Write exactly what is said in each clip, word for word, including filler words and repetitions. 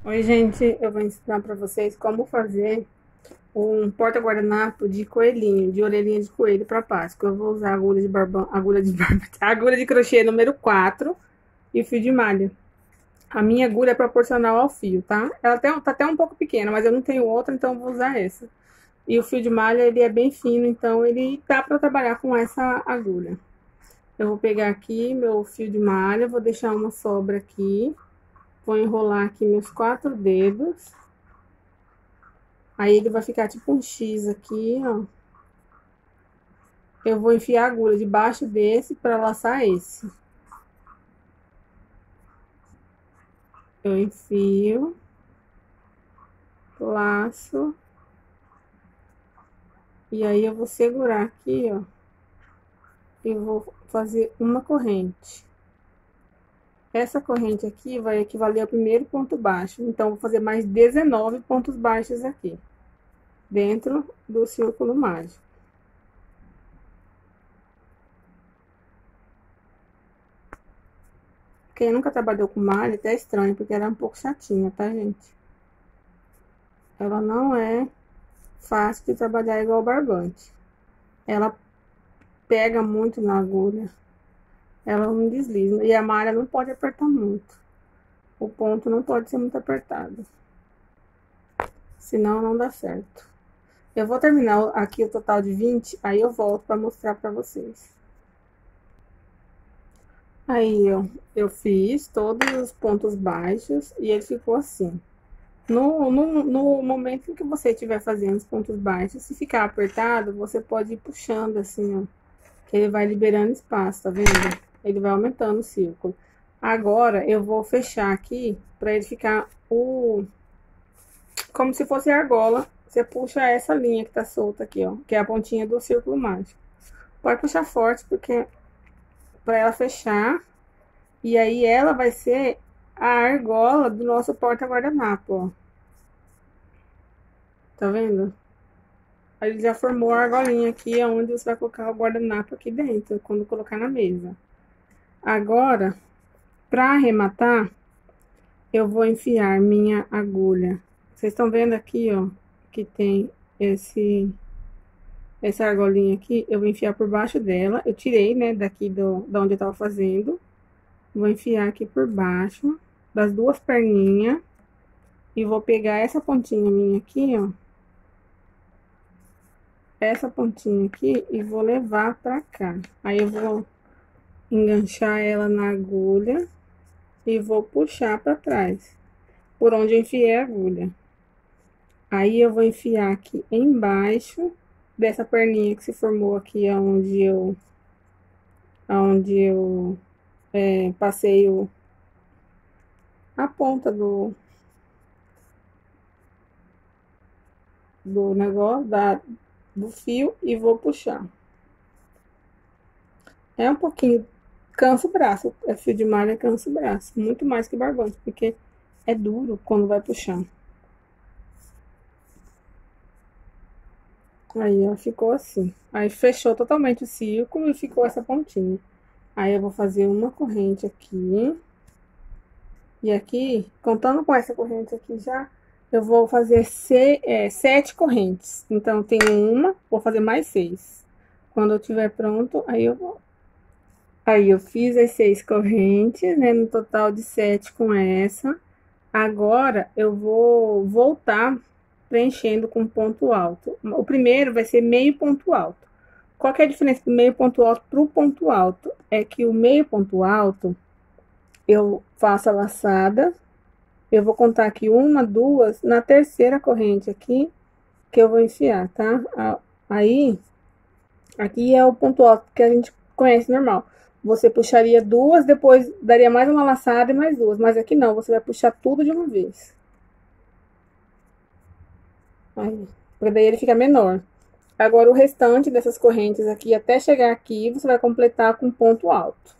Oi, gente, eu vou ensinar para vocês como fazer um porta-guardanapo de coelhinho, de orelhinha de coelho para Páscoa. Eu vou usar agulha de barbão, agulha de barbão, agulha de crochê número quatro e fio de malha. A minha agulha é proporcional ao fio, tá? Ela até, tá até um pouco pequena, mas eu não tenho outra, então eu vou usar essa. E o fio de malha, ele é bem fino, então ele dá para trabalhar com essa agulha. Eu vou pegar aqui meu fio de malha, vou deixar uma sobra aqui, vou enrolar aqui meus quatro dedos. Aí ele vai ficar tipo um X aqui, ó. Eu vou enfiar a agulha debaixo desse para laçar esse. Eu enfio, laço. E aí eu vou segurar aqui, ó. E vou fazer uma corrente. Essa corrente aqui vai equivaler ao primeiro ponto baixo. Então, eu vou fazer mais dezenove pontos baixos aqui. Dentro do círculo mágico. Quem nunca trabalhou com malha, até é estranho, porque ela é um pouco chatinha, tá, gente? Ela não é fácil de trabalhar igual barbante. Ela pega muito na agulha. Ela não desliza. E a malha não pode apertar muito. O ponto não pode ser muito apertado. Senão não dá certo. Eu vou terminar aqui o total de vinte, aí eu volto para mostrar para vocês. Aí, ó, eu fiz todos os pontos baixos e ele ficou assim. No, no, no momento em que você estiver fazendo os pontos baixos, se ficar apertado, você pode ir puxando assim, ó. Que ele vai liberando espaço, tá vendo? Ele vai aumentando o círculo. Agora, eu vou fechar aqui, pra ele ficar o... como se fosse a argola. Você puxa essa linha que tá solta aqui, ó. Que é a pontinha do círculo mágico. Pode puxar forte, porque... pra ela fechar. E aí, ela vai ser a argola do nosso porta-guardanapo, ó. Tá vendo? Aí ele já formou a argolinha aqui, onde você vai colocar o guardanapo aqui dentro, quando colocar na mesa. Agora, para arrematar, eu vou enfiar minha agulha. Vocês estão vendo aqui, ó, que tem esse essa argolinha aqui, eu vou enfiar por baixo dela. Eu tirei, né, daqui do, da onde eu tava fazendo. Vou enfiar aqui por baixo das duas perninhas e vou pegar essa pontinha minha aqui, ó. Essa pontinha aqui e vou levar pra cá. Aí eu vou enganchar ela na agulha e vou puxar para trás, por onde eu enfiei a agulha. Aí eu vou enfiar aqui embaixo dessa perninha que se formou aqui, onde eu, onde eu é, passei o, a ponta do, do negócio, da, do fio, e vou puxar. É um pouquinho, cansa o braço, é fio de malha, cansa o braço, muito mais que barbante, porque é duro quando vai puxar. Aí, ó, ficou assim. Aí fechou totalmente o círculo e ficou essa pontinha. Aí eu vou fazer uma corrente aqui. E aqui, contando com essa corrente aqui já, eu vou fazer se, é, sete correntes. Então, tem uma, vou fazer mais seis. Quando eu tiver pronto, aí eu vou. Aí eu fiz as seis correntes, né? No total de sete com essa. Agora eu vou voltar preenchendo com ponto alto. O primeiro vai ser meio ponto alto. Qual que é a diferença do meio ponto alto para o ponto alto? É que o meio ponto alto, eu faço a laçada, eu vou contar aqui uma, duas, na terceira corrente aqui, que eu vou enfiar, tá? Aí, aqui é o ponto alto que a gente conhece normal. Você puxaria duas, depois daria mais uma laçada e mais duas. Mas aqui não, você vai puxar tudo de uma vez. Aí, porque daí ele fica menor. Agora, o restante dessas correntes aqui, até chegar aqui, você vai completar com ponto alto.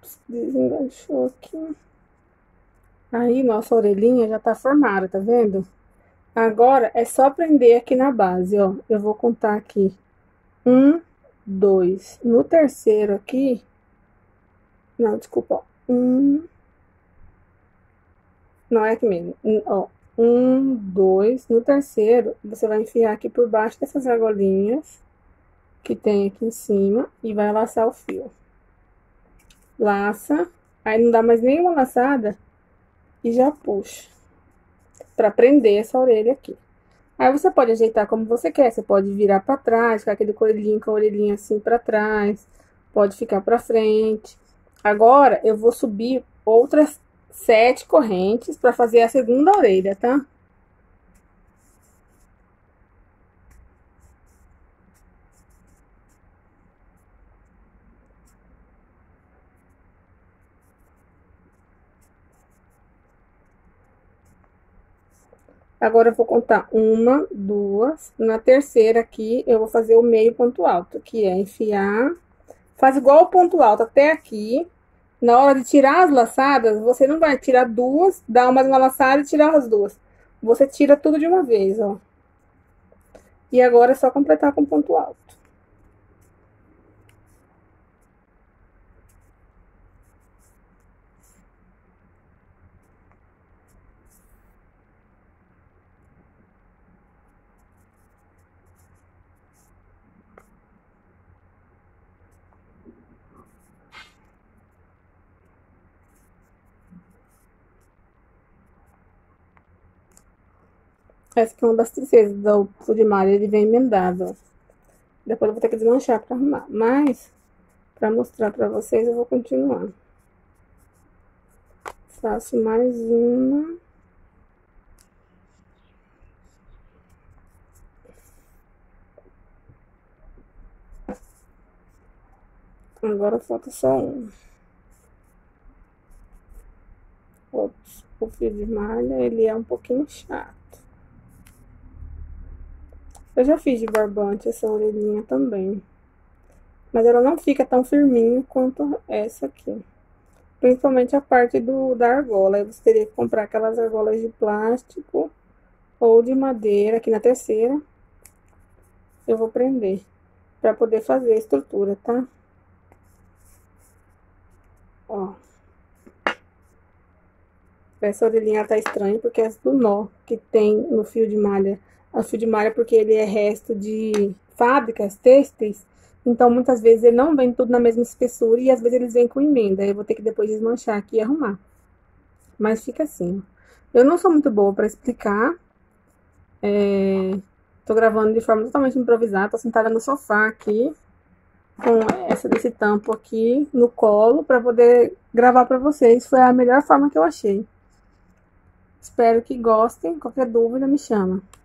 Ops, desenganchou aqui. Aí, nossa orelhinha já tá formada, tá vendo? Agora, é só prender aqui na base, ó. Eu vou contar aqui. Um, dois. No terceiro aqui... Não, desculpa, ó. Um... Não, é aqui mesmo. Um, ó. Um, dois. No terceiro, você vai enfiar aqui por baixo dessas argolinhas que tem aqui em cima e vai laçar o fio. Laça. Aí não dá mais nenhuma laçada e já puxa pra prender essa orelha aqui. Aí você pode ajeitar como você quer. Você pode virar pra trás, ficar aquele coelhinho com a orelhinha assim pra trás. Pode ficar pra frente. Agora, eu vou subir outras sete correntes pra fazer a segunda orelha, tá? Agora, eu vou contar uma, duas. Na terceira aqui, eu vou fazer o meio ponto alto, que é enfiar. Faz igual o ponto alto até aqui. Na hora de tirar as laçadas, você não vai tirar duas, dar mais uma laçada e tirar as duas. Você tira tudo de uma vez, ó. E agora é só completar com ponto alto. Essa aqui é uma das tristezas do fio de malha, ele vem emendado, ó. Depois eu vou ter que desmanchar pra arrumar. Mas, pra mostrar pra vocês, eu vou continuar. Faço mais uma. Agora falta só um. Ops, o fio de malha, ele é um pouquinho chato. Eu já fiz de barbante essa orelhinha também. Mas ela não fica tão firminha quanto essa aqui. Principalmente a parte do, da argola. Aí você teria que comprar aquelas argolas de plástico ou de madeira. Aqui na terceira eu vou prender pra poder fazer a estrutura, tá? Ó. Essa orelhinha tá estranha porque é do nó que tem no fio de malha. O fio de malha porque ele é resto de fábricas têxteis. Então, muitas vezes ele não vem tudo na mesma espessura e às vezes eles vêm com emenda. Aí eu vou ter que depois desmanchar aqui e arrumar. Mas fica assim. Eu não sou muito boa pra explicar. É... Tô gravando de forma totalmente improvisada. Tô sentada no sofá aqui, com essa desse tampo aqui no colo, pra poder gravar pra vocês. Foi a melhor forma que eu achei. Espero que gostem. Qualquer dúvida, me chama.